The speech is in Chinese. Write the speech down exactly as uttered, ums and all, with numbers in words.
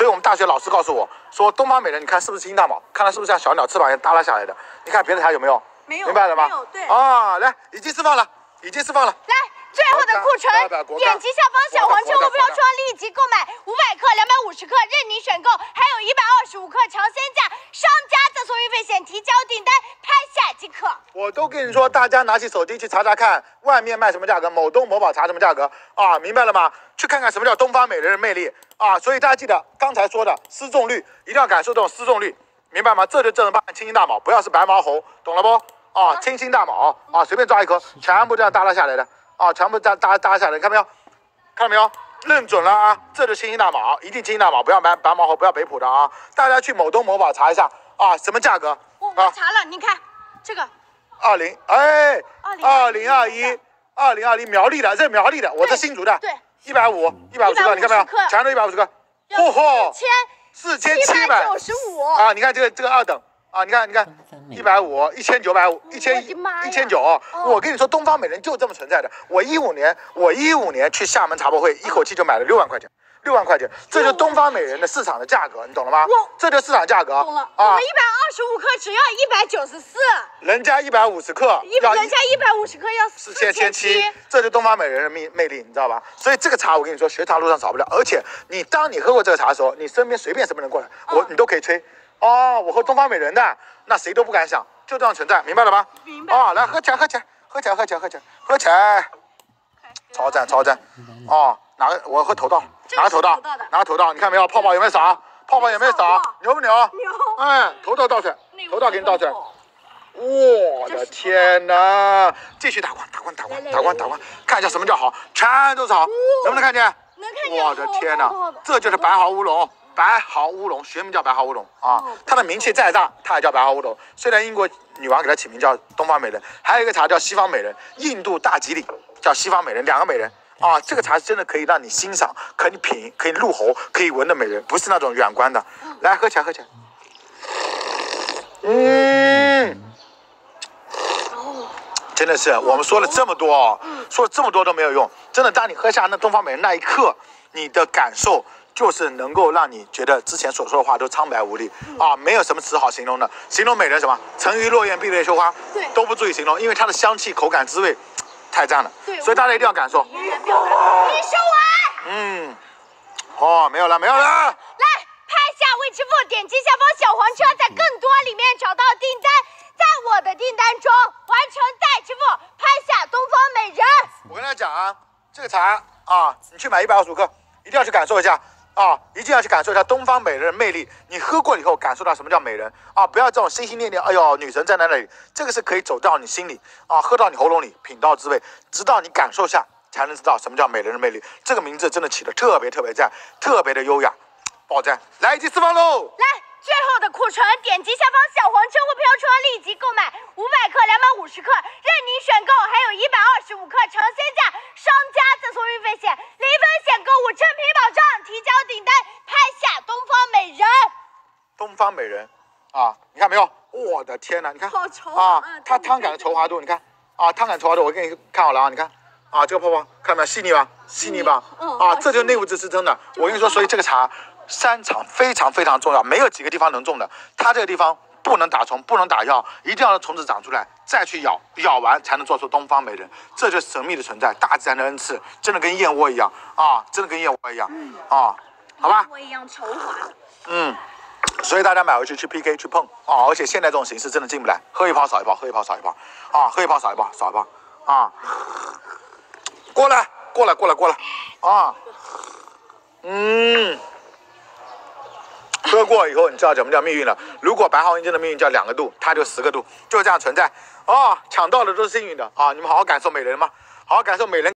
所以我们大学老师告诉我说，东方美人，你看是不是青大毛？看它是不是像小鸟翅膀一样耷拉下来的？你看别的茶有没有？ 没有， 明白了吗？ 没有，对。 啊，来，已经释放了，已经释放了。 来，最后的库存，点击下方小黄车目标窗立即购买五百克、两百五十克，任你选购，还有一百二十五克尝鲜价，商家赠送运费险，提交订单拍下即可。 我都跟你说，大家拿起手机去查查看，外面卖什么价格，某东某宝查什么价格啊，明白了吗？去看看什么叫东方美人的魅力啊！所以大家记得刚才说的丝重率，一定要感受这种丝重率，明白吗？这就正儿八经清新大毛，不要是白毛猴，懂了不？啊，清新大毛啊，随便抓一颗，全部这样耷拉下来的啊，全部耷耷耷拉下来，看到没有？看到没有？认准了啊，这就清新大毛，一定清新大毛，不要白白毛猴，不要北普的啊！大家去某东某宝查一下啊，什么价格？ 我我查了，你看这个二零哎，二零二一，二零二零苗栗的，这是苗栗的，我是新竹的， 对， 一百五，一百五十克，你看没有？全都一百五十克，嚯嚯， 千四千七百九十五啊！你看这个这个二等。啊，你看，你看，一百五，一千九百五，一千一千九。我跟你说，东方美人就这么存在的。我一五年，我一五年去厦门茶博会，一口气就买了六万块钱，六万块钱，这就东方美人的市场的价格，你懂了吗？这就市场价格。 懂了。我们一百二十五克只要一百九十四， 人家一百五十克， 要人家一百五十克要四千千七，这就东方美人的魅魅力，你知道吧？所以这个茶，我跟你说，学茶路上少不了。而且你当你喝过这个茶的时候，你身边随便什么人过来，我你都可以吹。哦，我喝东方美人的，那谁都不敢想，就这样存在，明白了吗？ 明白。 啊，来喝起来，喝起来，喝起来，喝起来，喝起来，喝起来，超赞，超赞。哦，哪个？我喝头道，哪个头道？哪个头道？你看没有？泡泡有没有洒？泡泡有没有洒？牛不牛？ 牛。 哎，头道倒出来，头道给你倒出来。我的天哪！继续打光，打光，打光，打光，打光，看一下什么叫好，全都是好，能不能看见？ 能看见。 我的天哪，这就是白毫乌龙。白毫乌龙学名叫白毫乌龙啊，它的名气再大，它也叫白毫乌龙。虽然英国女王给它起名叫东方美人，还有一个茶叫西方美人，印度大吉利叫西方美人，两个美人啊。这个茶真的可以让你欣赏，可以品，可以入喉，可以闻的美人，不是那种远观的。来，喝起来，喝起来。嗯，真的是，我们说了这么多哦，说了这么多都没有用。真的，当你喝下那东方美人那一刻，你的感受。就是能够让你觉得之前所说的话都苍白无力啊，没有什么词好形容的。形容美人什么？沉鱼落雁，闭月羞花，都不足以形容，因为它的香气、口感、滋味太赞了。所以大家一定要感受。 你说完。 嗯，哦，没有了，没有了。来， 拍下未支付，点击下方小黄车，在更多里面找到订单，在我的订单中完成再支付，拍下东方美人。 我跟大家讲啊，这个茶啊，你去买一百二十五克，一定要去感受一下。啊，一定要去感受一下东方美人的魅力。你喝过以后，感受到什么叫美人啊！不要这种心心念念，哎呦，女神在那里，这个是可以走到你心里啊，喝到你喉咙里，品到滋味，直到你感受下，才能知道什么叫美人的魅力。这个名字真的起得特别特别赞，特别的优雅，爆赞！来，一起释放喽！ 来。最后的库存，点击下方小黄车货标窗立即购买五百克、两百五十克，任你选购，还有一百二十五克尝鲜价，商家赠送运费险，零风险购物，正品保障，提交订单，拍下东方美人。 东方美人啊，你看没有？我的天哪，你看， 好稠啊！它汤感的稠滑度，你看啊，汤感稠滑度，我给你看好了啊，你看啊，这个泡泡看到没有？细腻吧？细腻吧？啊，这就是内务质是真的。我跟你说，所以这个茶。山场非常非常重要，没有几个地方能种的。它这个地方不能打虫，不能打药，一定要让虫子长出来，再去咬，咬完才能做出东方美人。这就是神秘的存在，大自然的恩赐，真的跟燕窝一样啊，真的跟燕窝一样啊，好吧？ 燕窝一样稠滑的。 嗯，所以大家买回去去 P K 去碰啊，而且现在这种形式真的进不来，喝一泡少一泡，喝一泡少一泡啊，喝一泡少一泡少一泡啊，过来过来过来过来啊，嗯。喝过以后，你知道什么叫命运了。如果白毫银针的命运叫两个度，它就十个度，就这样存在。哦，抢到的都是幸运的啊！你们好好感受美人嘛，好好感受美人。